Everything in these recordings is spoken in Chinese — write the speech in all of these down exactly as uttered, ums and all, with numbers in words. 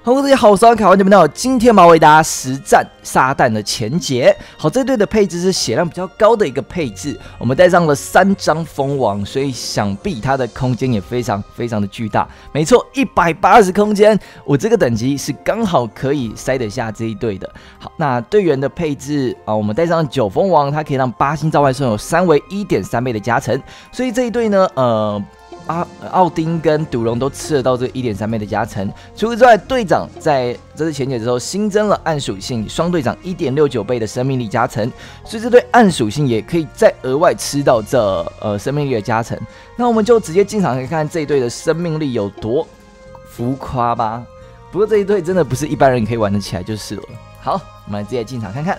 Hello， 大家好，我是阿卡，欢迎来到今天嘛为大家实战撒旦的前节。好，这队的配置是血量比较高的一个配置，我们带上了三张蜂王，所以想必它的空间也非常非常的巨大。没错，一百八十空间，我这个等级是刚好可以塞得下这一队的。好，那队员的配置啊，我们带上九蜂王，它可以让八星召唤兽有三维 一点三 倍的加成，所以这一队呢，呃。啊，奥丁跟赌龙都吃得到这 一点三 倍的加成。除此之外，队长在这次前解之后新增了暗属性，双队长 一点六九 倍的生命力加成，所以这对暗属性也可以再额外吃到这呃生命力的加成。那我们就直接进场看看这一队的生命力有多浮夸吧。不过这一队真的不是一般人可以玩得起来就是了。好，我们直接进场看看。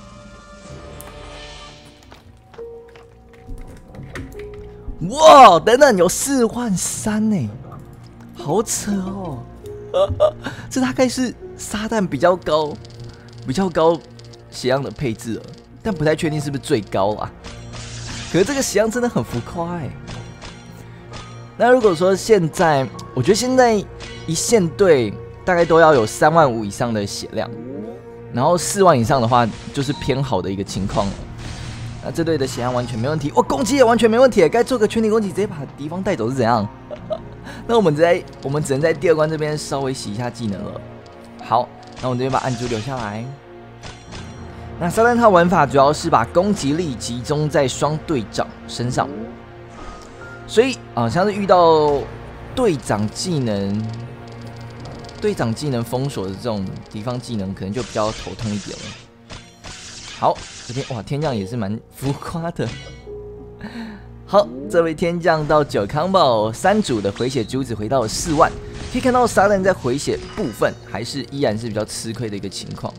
哇，等等，有四万三呢，好扯哦！这大概是撒旦比较高、比较高血量的配置了，但不太确定是不是最高啊。可是这个血量真的很浮夸哎。那如果说现在，我觉得现在一线队大概都要有三万五以上的血量，然后四万以上的话，就是偏好的一个情况了。那这队的血量完全没问题，哇，攻击也完全没问题，该做个全体攻击，直接把敌方带走是怎样？那我们在我们只能在第二关这边稍微洗一下技能了。好，那我们这边把暗珠留下来。那撒旦他玩法主要是把攻击力集中在双队长身上，所以啊、呃，像是遇到队长技能、队长技能封锁的这种敌方技能，可能就比较头痛一点了。好，这边哇，天降也是蛮浮夸的。好，这位天降到九 combo， 三组的回血珠子回到了四万，可以看到撒旦在回血部分还是依然是比较吃亏的一个情况。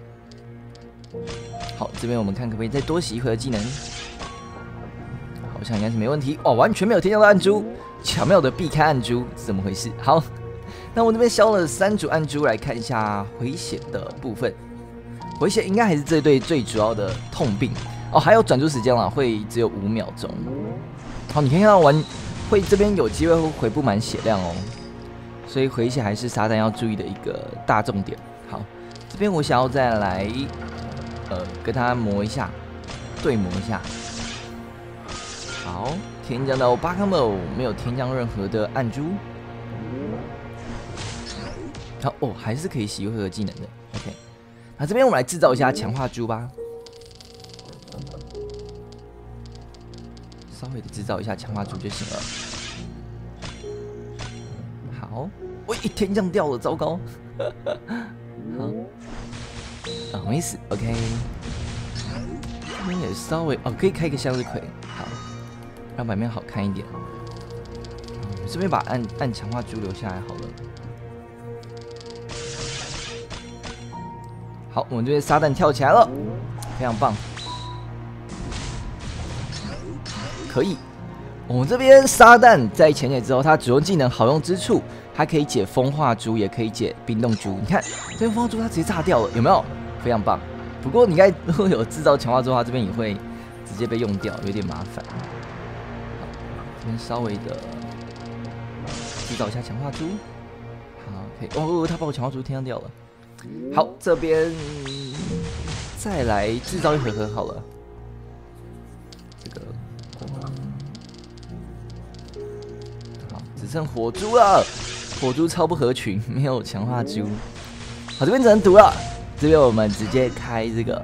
好，这边我们看可不可以再多洗一回的技能，好像应该是没问题。哦，完全没有天降的暗珠，巧妙的避开暗珠，是怎么回事？好，那我这边消了三组暗珠，来看一下回血的部分。回血应该还是这队最主要的痛病哦，还有转注时间啦，会只有五秒钟。好，你可以看到玩会这边有机会会回不满血量哦，所以回血还是撒旦要注意的一个大重点。好，这边我想要再来呃跟他磨一下，对磨一下。好，天降到八 combo， 没有天降任何的暗珠。好哦，还是可以洗回合技能的。OK。那这边我们来制造一下强化珠吧，稍微的制造一下强化珠就行了。好，喂，天降掉了，糟糕。好，啊，没事 ，OK。这边也稍微哦，可以开一个向日葵，好，让版面好看一点。这边把按按强化珠留下来好了。好，我们这边撒旦跳起来了，非常棒，可以。我们这边撒旦在前解之后，它主用技能好用之处，它可以解风化珠，也可以解冰冻珠。你看，这边风化珠它直接炸掉了，有没有？非常棒。不过你看，如果有制造强化珠的话，这边也会直接被用掉，有点麻烦。好，这边稍微的制造一下强化珠。好，可以。哦，他把我强化珠天降掉了。好，这边再来制造一回合好了。这个，好，只剩火珠了。火珠超不合群，没有强化珠。好，这边只能毒了。这边我们直接开这个。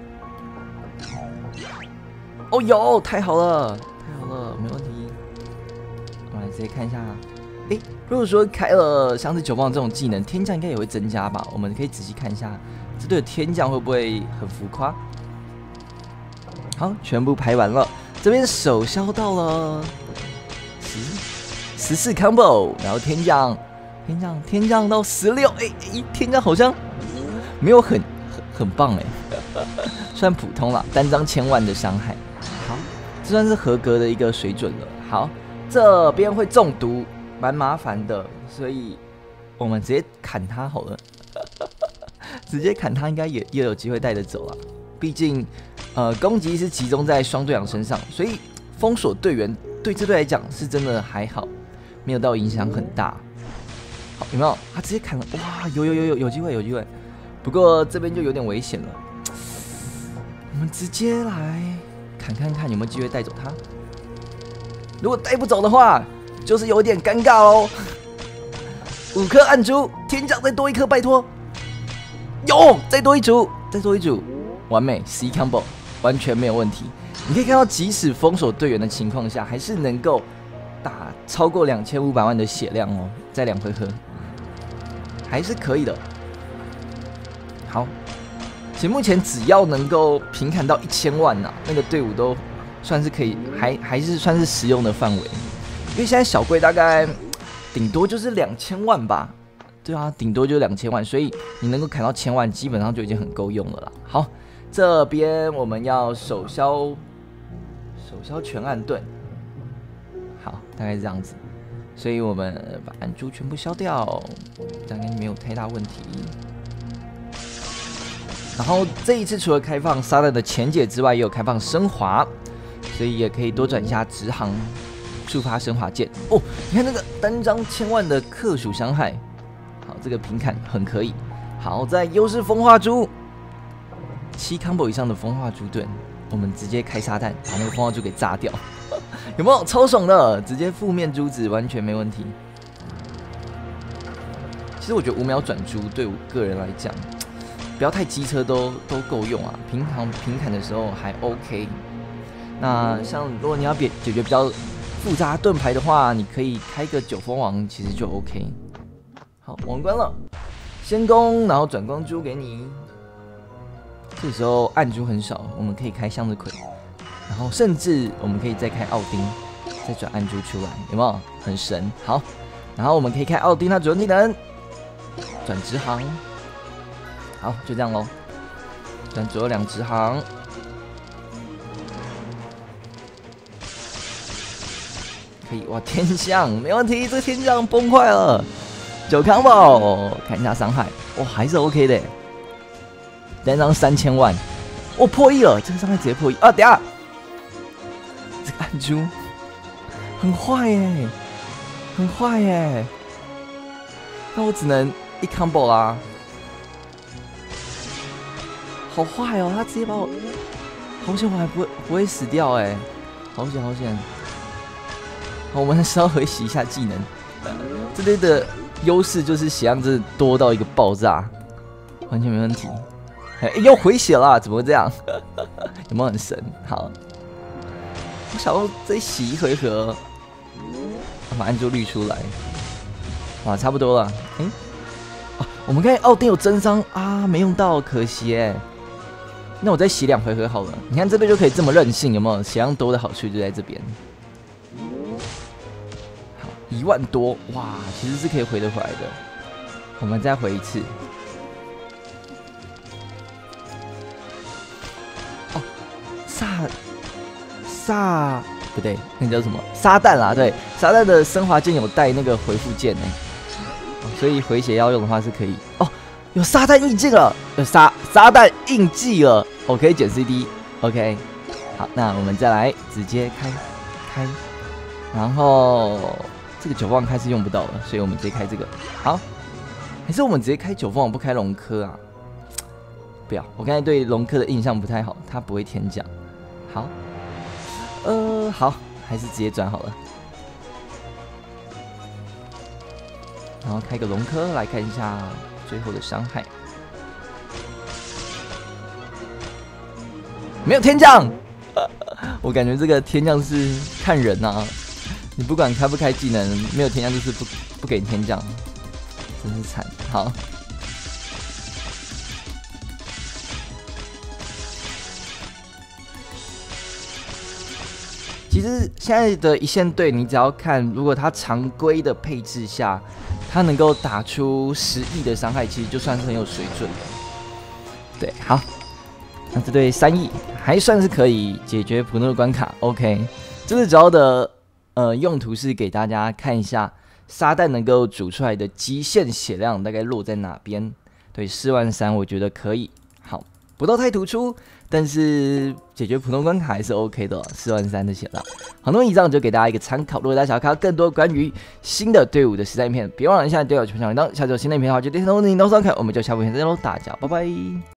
哦，有，太好了，太好了，没问题。我们来直接看一下。诶，如果说开了像是九棒这种技能，天降应该也会增加吧？我们可以仔细看一下，这队的天降会不会很浮夸？好，全部排完了，这边手消到了十十四 combo， 然后天降天降天降到十六，哎哎，天降好像没有很很很棒哎，算普通了，单张千万的伤害，好，这算是合格的一个水准了。好，这边会中毒。蛮麻烦的，所以我们直接砍他好了。直接砍他应该也也有机会带得走啊。毕竟，呃，攻击是集中在双队长身上，所以封锁队员对这队来讲是真的还好，没有到影响很大。 好，有没有？他直接砍了，哇，有有有有有机会有机会，不过这边就有点危险了。我们直接来砍看看有没有机会带走他。如果带不走的话，就是有点尴尬哦。五颗暗珠，天降再多一颗，拜托。有，再多一组，再多一组，完美 C combo， 完全没有问题。你可以看到，即使封锁队员的情况下，还是能够打超过两千五百万的血量哦，在两回合，还是可以的。好，其实目前只要能够平砍到一千万呐、啊，那个队伍都算是可以，还还是算是实用的范围。因为现在小贵大概顶多就是两千万吧。对啊，顶多就两千万，所以你能够砍到千万，基本上就已经很够用了啦。好，这边我们要手消手消全暗盾，好，大概是这样子。所以我们把暗珠全部消掉，这样应该没有太大问题。然后这一次除了开放撒旦的前解之外，也有开放升华，所以也可以多转一下直航，触发升华键。哦，你看那个单张千万的克数伤害。好，这个平砍很可以。好，在优势风化珠，七 combo 以上的风化珠盾，我们直接开沙弹，把那个风化珠给炸掉，有没有？超爽的，直接负面珠子完全没问题。其实我觉得五秒转珠对我个人来讲，不要太机车都都够用啊。平常平砍的时候还 OK。那像如果你要解解决比较复杂盾牌的话，你可以开个九风王，其实就 OK。好，王冠了，先攻，然后转光珠给你。这时候暗珠很少，我们可以开向日葵，然后甚至我们可以再开奥丁，再转暗珠出来，有没有？很神。好，然后我们可以开奥丁，它主要技能转直航。好，就这样咯，转左右两直航。可以哇，天象没问题，这天象崩坏了。九 combo 看一下伤害，哇，还是 OK 的，单张三千万，哦，破亿了，这个伤害直接破亿啊！等一下，这个暗珠很坏耶，很坏耶，那我只能一 combo 啦，好坏哦，他直接把我，好险我还不会不会死掉哎，好险好险，好，我们稍微洗一下技能，这类的。优势就是血量真的多到一个爆炸，完全没问题。哎、欸，又回血了，怎么会这样？有没有很神？好，我想要再洗一回合，把暗珠滤出来。哇，差不多了。哎、欸，啊，我们看奥丁有真伤啊，没用到，可惜哎。那我再洗两回合好了。你看这边就可以这么任性，有没有？血量多的好处就在这边。一万多哇，其实是可以回得回来的。我们再回一次。哦，撒撒不对，那叫什么？撒旦啦，对，撒旦的升华键有带那个回复键呢，所以回血要用的话是可以。哦，有撒旦印记了，有撒撒旦印记了，我可以减 C D。OK， 好，那我们再来直接开开，然后。这个九凤开是用不到了，所以我们直接开这个。好，还是我们直接开九凤，不开龙科啊？不要，我刚才对龙科的印象不太好，他不会天降。好，呃，好，还是直接转好了。然后开个龙科来看一下最后的伤害，没有天降。我感觉这个天降是看人啊。你不管开不开技能，没有天降就是不不给你天降，真是惨。好，其实现在的一线队，你只要看，如果他常规的配置下，他能够打出十亿的伤害，其实就算是很有水准了。对，好，那这对三亿还算是可以解决普通的关卡。OK， 这次主要的。呃，用途是给大家看一下沙旦能够煮出来的极限血量大概落在哪边。对，四万三，我觉得可以。好， 不到太突出，但是解决普通关卡还是 OK 的、哦，四万三的血量。好，那么以上就给大家一个参考。如果大家想要看到更多关于新的队伍的实战影片，别忘了按下订阅、分享铃铛。下周有新的影片的话，就点头你都收看，我们就下部影片再见喽，大家拜拜。